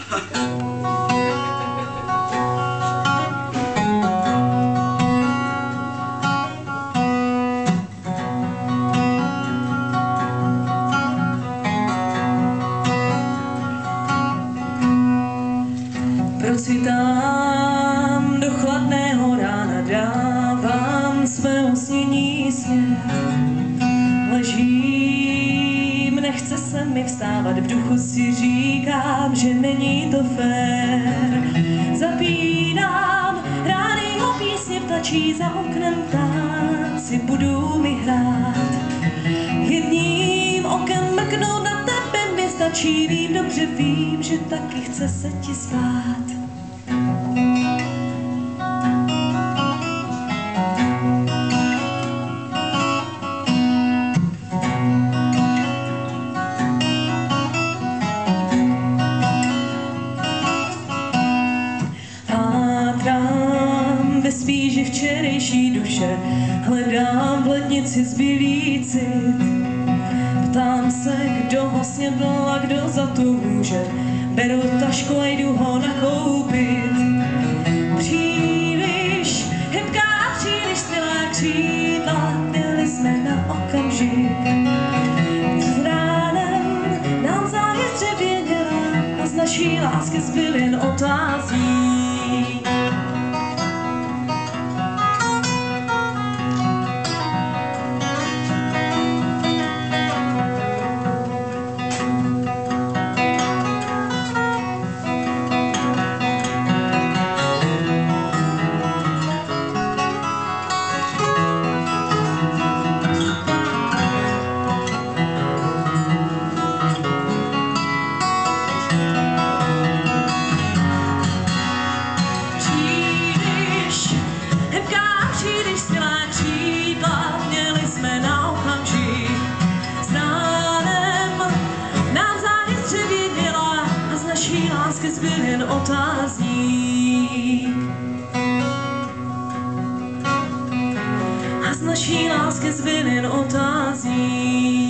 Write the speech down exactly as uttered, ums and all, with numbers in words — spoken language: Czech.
Procitám do chladného rána, dávám své usnění směr. Ležím, nechce se mi vstávat, v duchu si říkám, že není to fér. Zapínám rádio písně ptačí, za oknem ptáci budou mi hrát. Jedním okem mrknout na tebe mi stačí, vím, dobře vím, že taky chce se ti spát. Ve spíži včerejší duše hledám v lednici zbylý cit. Ptám se, kdo ho snědl a kdo za to může. Beru tašku a jdu ho nakoupit. Příliš hebká, příliš stylá křídla, měli jsme na okamžik. S ránem nám závěs dřevěněla a z naší lásky zbyl jen otázník. Zbyl jen otázník. A z naší lásky zbyl jen otázník.